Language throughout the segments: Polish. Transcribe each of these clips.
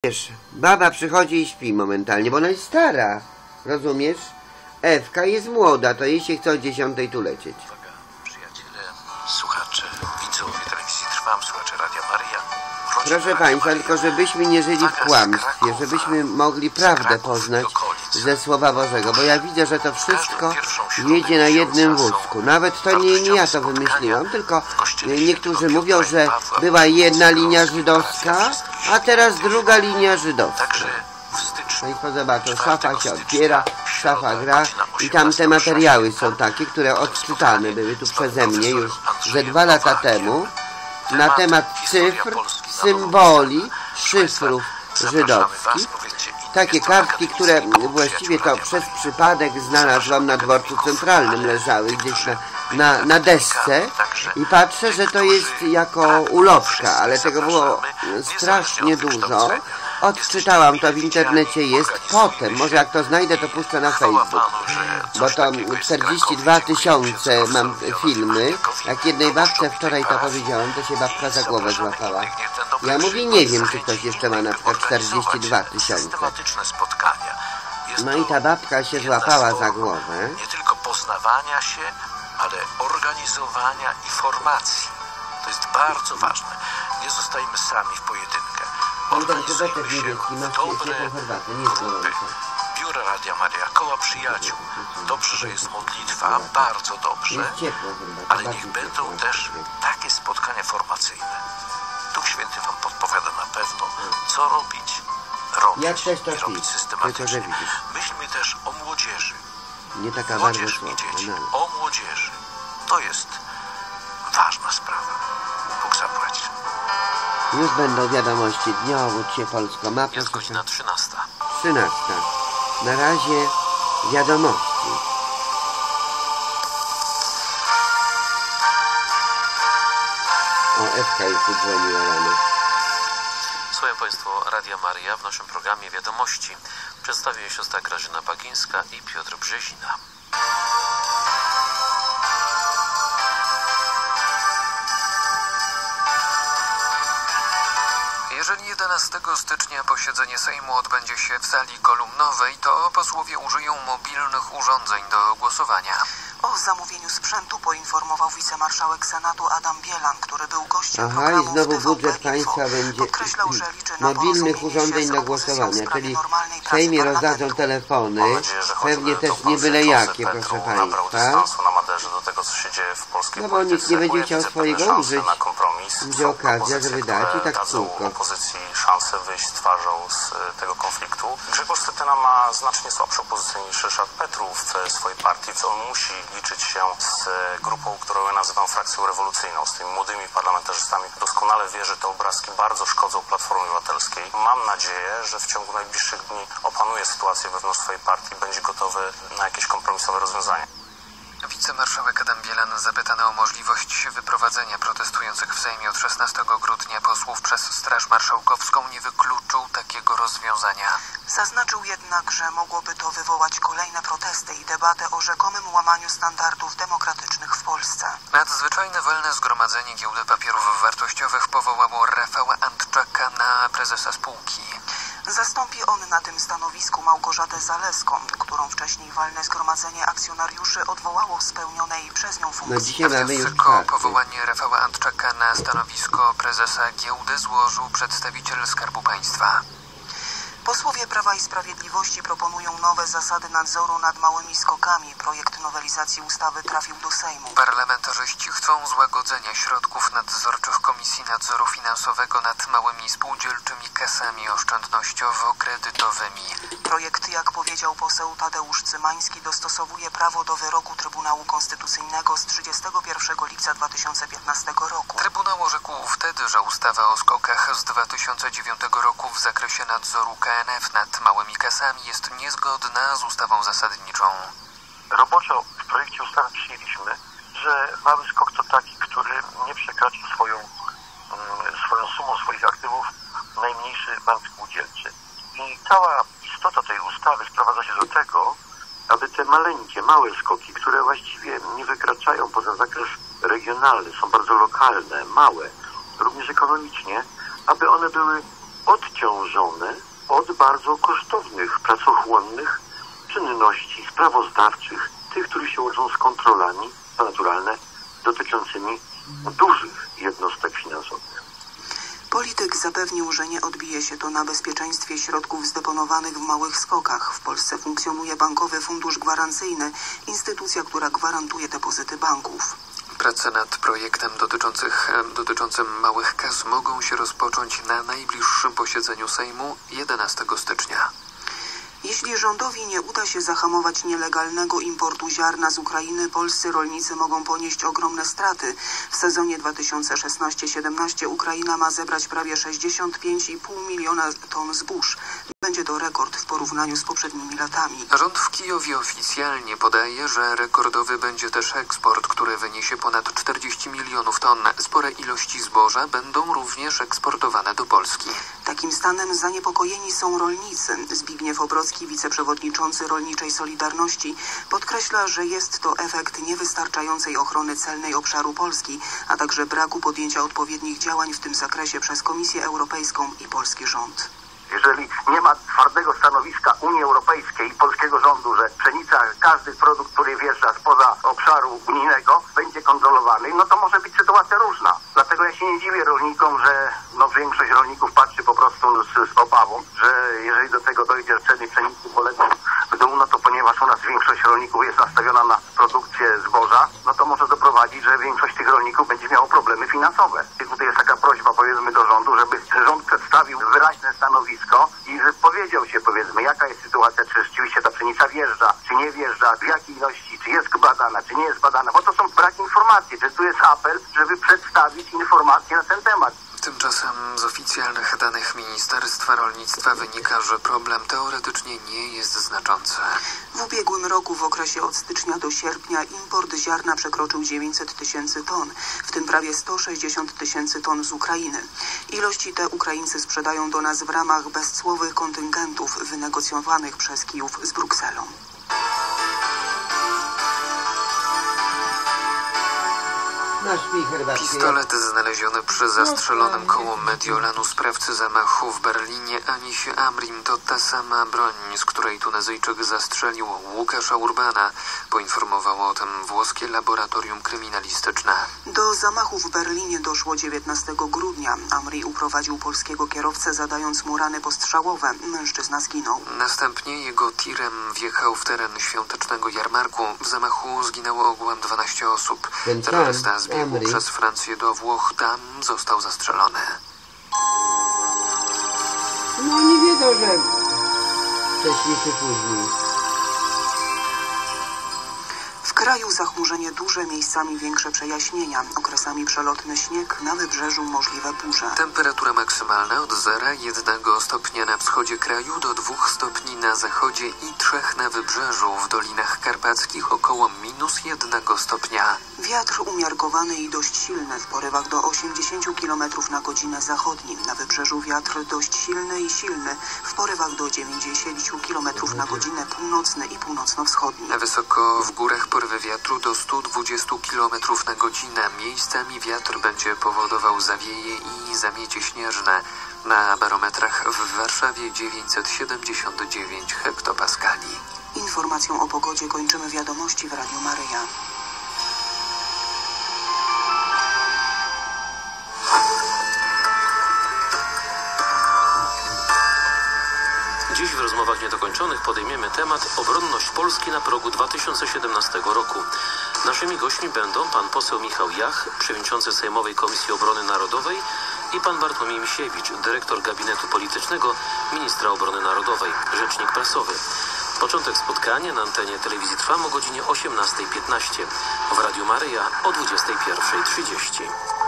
Wiesz, baba przychodzi i śpi momentalnie, bo ona jest stara. Rozumiesz? Ewka jest młoda, to jej się chce o 10 tu lecieć. Uwaga, przyjaciele, słuchacze, widzowie telewizji Trwam, słuchacze Radia Maryja. Proszę Państwa, tylko żebyśmy nie żyli w kłamstwie, żebyśmy mogli prawdę poznać ze Słowa Bożego, bo ja widzę, że to wszystko jedzie na jednym wózku. Nawet to nie ja to wymyśliłam, tylko niektórzy mówią, że była jedna linia żydowska, a teraz druga linia żydowska. Państwo zobaczą, szafa się otwiera, szafa gra i tam te materiały są takie, które odczytane były tu przeze mnie już ze 2 lata temu na temat cyfr, symboli, szyfrów żydowskich. Takie kartki, które właściwie to przez przypadek znalazłam na dworcu centralnym, leżały gdzieś na desce i patrzę, że to jest jako ulotka, ale tego było strasznie dużo. Odczytałam to w internecie, jest potem, może jak to znajdę, to puszczę na Facebook, bo to 42 000 mam filmy. Jak jednej babce wczoraj to powiedziałam, to się babka za głowę złapała. Ja mówię, nie wiem, czy ktoś jeszcze ma na przykład 42 000. No i ta babka się złapała za głowę. Nie tylko poznawania się, ale organizowania informacji. To jest bardzo ważne. Nie zostajemy sami w pojedynkę. Organizujmy się w dobre grupy, biura Radia Maryja, koła przyjaciół. Dobrze, że jest modlitwa, bardzo dobrze, ale niech będą też takie spotkania formacyjne. Duch Święty Wam podpowiada na pewno, co robić, i robić systematycznie. Myślmy też o młodzieży. Nie taka Młodzież i dzieci. O młodzieży. To jest ważna sprawa. Bóg zapłać. Już będą wiadomości dnia, obudź się Polsko. Ma jest godzina 13. 13. Na razie wiadomości. O, Ewka już tu dzwoniła rano. Słuchają Państwo Radia Maryja. W naszym programie Wiadomości przedstawia siostra Grażyna Bagińska i Piotr Brzezina. Jeżeli 11 stycznia posiedzenie Sejmu odbędzie się w sali kolumnowej, to posłowie użyją mobilnych urządzeń do głosowania. O zamówieniu sprzętu poinformował wicemarszałek Senatu Adam Bielan, który był gościem i programu znowu budżet państwa będzie podkreślał, że liczy na mobilnych urządzeń do głosowania, czyli w Sejmie rozdadzą telefony, pewnie też nie byle jakie, proszę Państwa. Do tego, co się dzieje w polskiej no bo nikt nie będzie chciał swojego użyć. Będzie okazja, żeby dać i tak kółko. Opozycji szansę wyjść twarzą z tego konfliktu. Grzegorz Schetyna ma znacznie słabszą pozycję niż Ryszard Petru w swojej partii, co on musi liczyć się z grupą, którą ja nazywam frakcją rewolucyjną, z tymi młodymi parlamentarzystami. Doskonale wie, że te obrazki bardzo szkodzą Platformie Obywatelskiej. Mam nadzieję, że w ciągu najbliższych dni opanuje sytuację wewnątrz swojej partii i będzie gotowy na jakieś kompromisowe rozwiązanie. Wicemarszałek Adam Bielan, zapytany o możliwość wyprowadzenia protestujących w Sejmie od 16 grudnia posłów przez Straż Marszałkowską, nie wykluczył takiego rozwiązania. Zaznaczył jednak, że mogłoby to wywołać kolejne protesty i debatę o rzekomym łamaniu standardów demokratycznych w Polsce. Nadzwyczajne walne zgromadzenie Giełdy Papierów Wartościowych powołało Rafała Antczaka na prezesa spółki. Zastąpi on na tym stanowisku Małgorzatę Zaleską, którą wcześniej walne zgromadzenie akcjonariuszy odwołało w spełnionej przez nią funkcji. Wniosek o powołanie Rafała Antczaka na stanowisko prezesa giełdy złożył przedstawiciel Skarbu Państwa. Posłowie Prawa i Sprawiedliwości proponują nowe zasady nadzoru nad małymi skokami. Projekt nowelizacji ustawy trafił do Sejmu. Parlamentarzyści chcą złagodzenia środków nadzorczych Komisji Nadzoru Finansowego nad małymi spółdzielczymi kasami oszczędnościowo-kredytowymi. Projekt, jak powiedział poseł Tadeusz Cymański, dostosowuje prawo do wyroku Trybunału Konstytucyjnego z 31 lipca 2015 roku. Trybunał orzekł wtedy, że ustawa o skokach z 2009 roku w zakresie nadzoru KNF nad małymi kasami jest niezgodna z ustawą zasadniczą. Roboczo w projekcie ustawy przyjęliśmy, że mały skok to taki, który nie przekracza swoją sumą swoich aktywów najmniejszy bank spółdzielczy. I cała istota tej ustawy sprowadza się do tego, aby te maleńkie, małe skoki, które właściwie nie wykraczają poza zakres regionalny, są bardzo lokalne, małe, również ekonomicznie, aby one były odciążone od bardzo kosztownych, pracochłonnych czynności sprawozdawczych, tych, które się łączą z kontrolami, naturalne, dotyczącymi dużych jednostek finansowych. Polityk zapewnił, że nie odbije się to na bezpieczeństwie środków zdeponowanych w małych skokach. W Polsce funkcjonuje Bankowy Fundusz Gwarancyjny, instytucja, która gwarantuje depozyty banków. Prace nad projektem dotyczącym małych kas mogą się rozpocząć na najbliższym posiedzeniu Sejmu 11 stycznia. Jeśli rządowi nie uda się zahamować nielegalnego importu ziarna z Ukrainy, polscy rolnicy mogą ponieść ogromne straty. W sezonie 2016-17 Ukraina ma zebrać prawie 65,5 miliona ton zbóż. Będzie to rekord w porównaniu z poprzednimi latami. Rząd w Kijowie oficjalnie podaje, że rekordowy będzie też eksport, który wyniesie ponad 40 milionów ton. Spore ilości zboża będą również eksportowane do Polski. Takim stanem zaniepokojeni są rolnicy. Zbigniew Obrocki, wiceprzewodniczący Rolniczej Solidarności, podkreśla, że jest to efekt niewystarczającej ochrony celnej obszaru Polski, a także braku podjęcia odpowiednich działań w tym zakresie przez Komisję Europejską i polski rząd. Jeżeli nie ma twardego stanowiska Unii Europejskiej i polskiego rządu, że pszenica, każdy produkt, który wjeżdża spoza obszaru unijnego, będzie kontrolowany, no to może być sytuacja różna. Dlatego ja się nie dziwię rolnikom, że większość rolników patrzy po prostu z obawą, że jeżeli do tego dojdzie, że ceny pszenicy polecą w dół, no to ponieważ u nas większość rolników jest nastawiona na produkcję zboża, no to może doprowadzić, że większość tych rolników będzie miało problemy finansowe. I tutaj jest taka prośba, powiedzmy, do rządu, żeby rząd przedstawił wyraźne stanowisko i wypowiedział się, powiedzmy, jaka jest sytuacja, czy rzeczywiście ta pszenica wjeżdża, czy nie wjeżdża, w jakiej ilości, czy jest badana, czy nie jest badana, bo to są brak informacji, że tu jest apel, żeby przedstawić informacje na ten temat. Tymczasem z oficjalnych danych Ministerstwa Rolnictwa wynika, że problem teoretycznie nie jest znaczący. W ubiegłym roku w okresie od stycznia do sierpnia import ziarna przekroczył 900 tysięcy ton, w tym prawie 160 tysięcy ton z Ukrainy. Ilości te Ukraińcy sprzedają do nas w ramach bezcłowych kontyngentów wynegocjowanych przez Kijów z Brukselą. Pistolet znaleziony przy zastrzelonym koło Mediolanu sprawcy zamachu w Berlinie Anisie Amrin to ta sama broń, z której Tunezyjczyk zastrzelił Łukasza Urbana, poinformowało o tym włoskie laboratorium kryminalistyczne. Do zamachu w Berlinie doszło 19 grudnia. Amri uprowadził polskiego kierowcę, zadając mu rany postrzałowe. Mężczyzna zginął. Następnie jego tirem wjechał w teren świątecznego jarmarku. W zamachu zginęło ogółem 12 osób. Terrorysta zbiegł przez Francję do Włoch, tam został zastrzelony. No oni wiedzą, że wcześniej czy później. W kraju zachmurzenie duże, miejscami większe przejaśnienia. Okresami przelotny śnieg, na wybrzeżu możliwe burze. Temperatura maksymalna od 0,1 stopnia na wschodzie kraju do 2 stopni na zachodzie i 3 na wybrzeżu. W Dolinach Karpackich około -1 stopnia. Wiatr umiarkowany i dość silny, w porywach do 80 km na godzinę zachodnim. Na wybrzeżu wiatr dość silny i silny, w porywach do 90 km na godzinę północny i północno-wschodni. Wysoko w górach porywy wiatru do 120 km na godzinę. Miejscami wiatr będzie powodował zawieje i zamiecie śnieżne. Na barometrach w Warszawie 979 hektopaskali. Informacją o pogodzie kończymy wiadomości w Radiu Maryja. Dziś w rozmowach niedokończonych podejmiemy temat obronność Polski na progu 2017 roku. Naszymi gośćmi będą pan poseł Michał Jach, przewodniczący Sejmowej Komisji Obrony Narodowej i pan Bartłomiej Misiewicz, dyrektor gabinetu politycznego ministra obrony narodowej, rzecznik prasowy. Początek spotkania na antenie telewizji Trwam o godzinie 18:15, w Radiu Maryja o 21:30.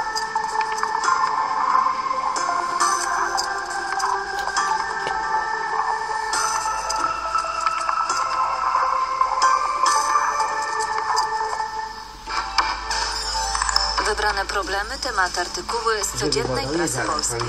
Wybrane problemy, tematy, artykuły z codziennej prasy polskiej.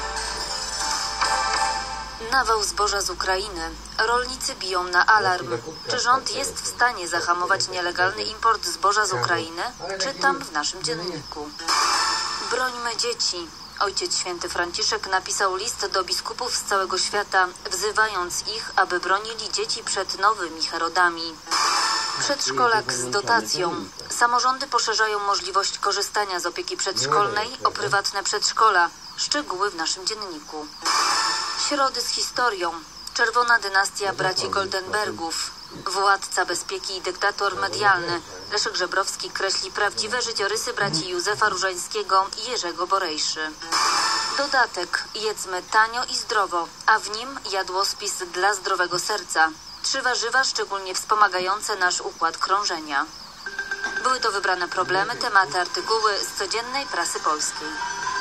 Nawał zboża z Ukrainy. Rolnicy biją na alarm. Czy rząd jest w stanie zahamować nielegalny import zboża z Ukrainy? Czytam w naszym dzienniku. Brońmy dzieci. Ojciec Święty Franciszek napisał list do biskupów z całego świata, wzywając ich, aby bronili dzieci przed nowymi Herodami. Przedszkolak z dotacją. Samorządy poszerzają możliwość korzystania z opieki przedszkolnej o prywatne przedszkola. Szczegóły w naszym dzienniku. Środy z historią. Czerwona dynastia braci Goldenbergów. Władca bezpieki i dyktator medialny. Leszek Żebrowski kreśli prawdziwe życiorysy braci Józefa Różańskiego i Jerzego Borejszy. Dodatek. Jedzmy tanio i zdrowo, a w nim jadłospis dla zdrowego serca. 3 warzywa szczególnie wspomagające nasz układ krążenia. Były to wybrane problemy, tematy, artykuły z codziennej prasy polskiej.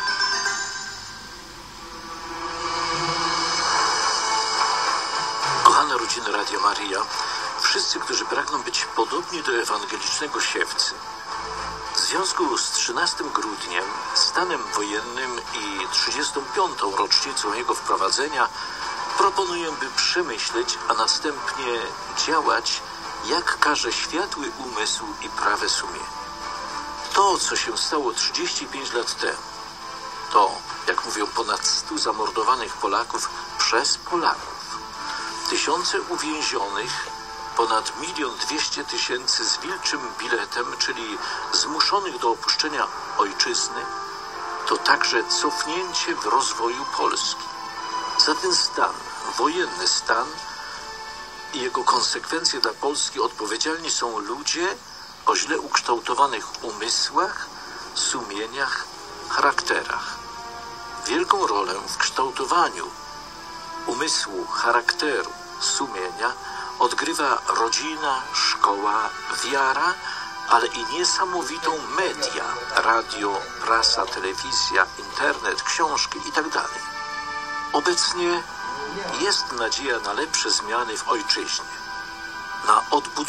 Kochane rodziny Radio Maryja, wszyscy, którzy pragną być podobni do ewangelicznego siewcy, w związku z 13 grudniem, stanem wojennym i 35. rocznicą jego wprowadzenia, proponuję, by przemyśleć, a następnie działać, jak każe światły umysł i prawe sumienie. To, co się stało 35 lat temu, to, jak mówią, ponad 100 zamordowanych Polaków przez Polaków, tysiące uwięzionych, ponad 1 200 000 z wilczym biletem, czyli zmuszonych do opuszczenia ojczyzny, to także cofnięcie w rozwoju Polski. Za ten stan, wojenny stan i jego konsekwencje dla Polski odpowiedzialni są ludzie o źle ukształtowanych umysłach, sumieniach, charakterach. Wielką rolę w kształtowaniu umysłu, charakteru, sumienia odgrywa rodzina, szkoła, wiara, ale i niesamowitą media, radio, prasa, telewizja, internet, książki itd. Obecnie jest nadzieja na lepsze zmiany w ojczyźnie, na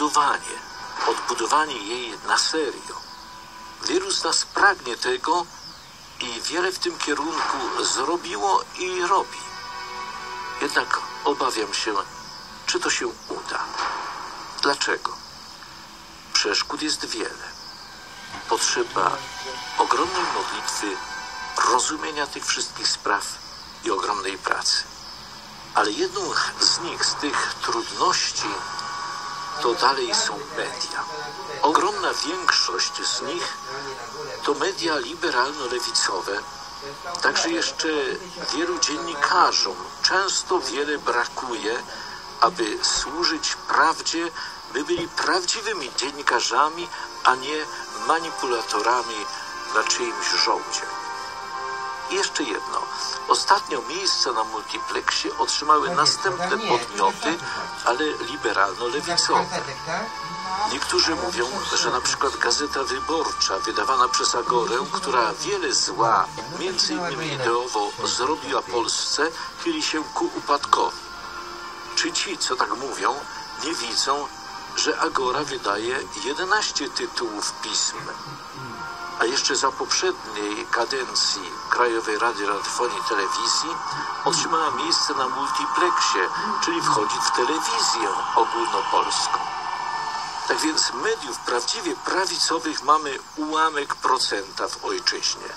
odbudowanie jej na serio. Wielu z nas pragnie tego i wiele w tym kierunku zrobiło i robi. Jednak obawiam się, czy to się uda. Dlaczego? Przeszkód jest wiele. Potrzeba ogromnej modlitwy, rozumienia tych wszystkich spraw i ogromnej pracy. Ale jedną z nich, z tych trudności, to dalej są media. Ogromna większość z nich to media liberalno-lewicowe. Także jeszcze wielu dziennikarzom często wiele brakuje, aby służyć prawdzie, by byli prawdziwymi dziennikarzami, a nie manipulatorami na czyimś żołdzie. I jeszcze jedno. Ostatnio miejsca na multiplexie otrzymały następne podmioty, ale liberalno-lewicowe. Niektórzy mówią, że na przykład Gazeta Wyborcza, wydawana przez Agorę, która wiele zła, między innymi ideowo, zrobiła Polsce, chyli się ku upadkowi. Czy ci, co tak mówią, nie widzą, że Agora wydaje 11 tytułów pism? A jeszcze za poprzedniej kadencji Krajowej Rady Radiofonii i Telewizji otrzymała miejsce na multiplexie, czyli wchodzi w telewizję ogólnopolską. Tak więc mediów prawdziwie prawicowych mamy ułamek procenta w ojczyźnie.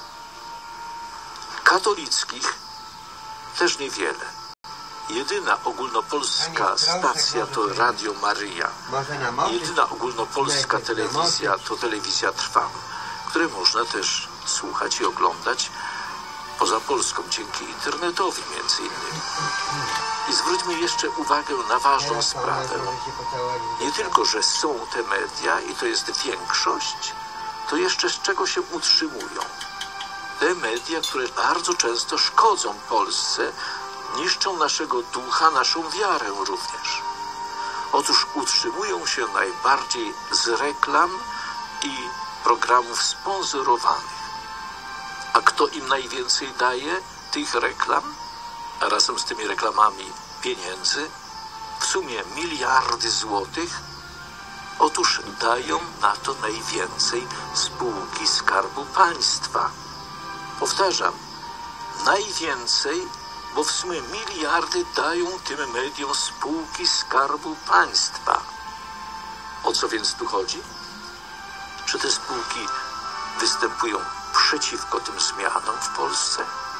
Katolickich też niewiele. Jedyna ogólnopolska stacja to Radio Maryja. Jedyna ogólnopolska telewizja to Telewizja Trwam, które można też słuchać i oglądać poza Polską dzięki internetowi między innymi. I zwróćmy jeszcze uwagę na ważną sprawę. Nie tylko, że są te media i to jest większość, to jeszcze z czego się utrzymują. Te media, które bardzo często szkodzą Polsce, niszczą naszego ducha, naszą wiarę również. Otóż utrzymują się najbardziej z reklam i programów sponsorowanych. A kto im najwięcej daje tych reklam, a razem z tymi reklamami pieniędzy, w sumie miliardy złotych? Otóż dają na to najwięcej spółki Skarbu Państwa. Powtarzam, najwięcej, bo w sumie miliardy dają tym mediom spółki Skarbu Państwa. O co więc tu chodzi? Czy te spółki występują przeciwko tym zmianom w Polsce?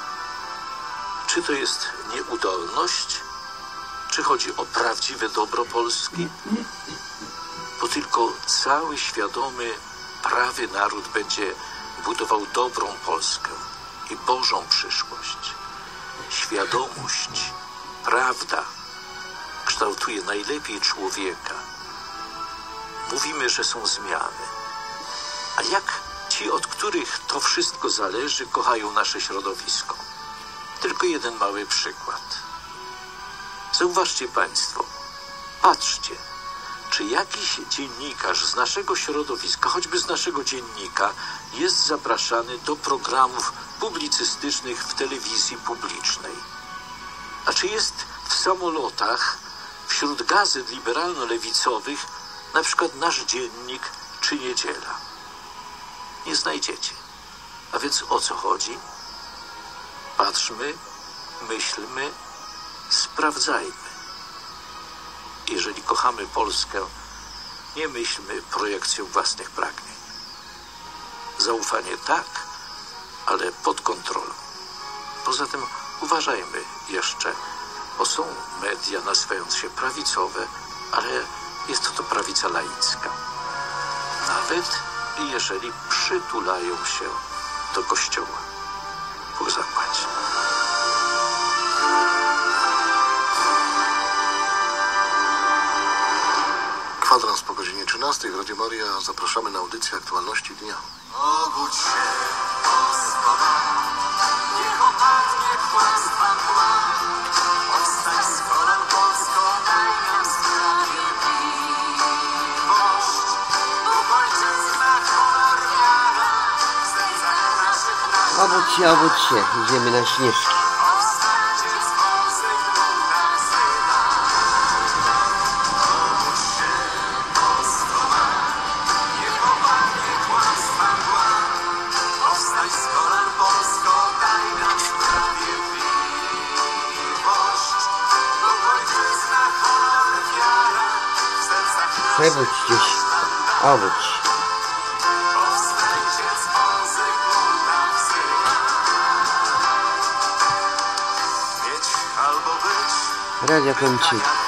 Czy to jest nieudolność, czy chodzi o prawdziwe dobro Polski? Bo tylko cały świadomy, prawy naród będzie budował dobrą Polskę i Bożą przyszłość. Świadomość, prawda kształtuje najlepiej człowieka. Mówimy, że są zmiany. A jak ci, od których to wszystko zależy, kochają nasze środowisko? Tylko jeden mały przykład. Zauważcie Państwo, patrzcie, czy jakiś dziennikarz z naszego środowiska, choćby z naszego dziennika, jest zapraszany do programów publicystycznych w telewizji publicznej? A czy jest w samolotach, wśród gazet liberalno-lewicowych, na przykład Nasz Dziennik czy Niedziela? Nie znajdziecie. A więc o co chodzi? Patrzmy, myślmy, sprawdzajmy. Jeżeli kochamy Polskę, nie myślmy projekcją własnych pragnień. Zaufanie tak, ale pod kontrolą. Poza tym uważajmy jeszcze, bo są media nazywające się prawicowe, ale jest to prawica laicka. Nawet jeżeli przytulają się do Kościoła. Bóg zapłać. Kwadrans po godzinie 13 w Radio Maria. Zapraszamy na audycję Aktualności Dnia. Obudź się, Polsko ma, niech opadnie kłamstwa mgła. Powstań z kolan, Polsko, daj nam sprawiedliwość. Ojczyzna, honor, wiara, w sercach naszych Obudź się, idziemy na Śnieżki. Przebudźcie się, obudź. Radio kończy.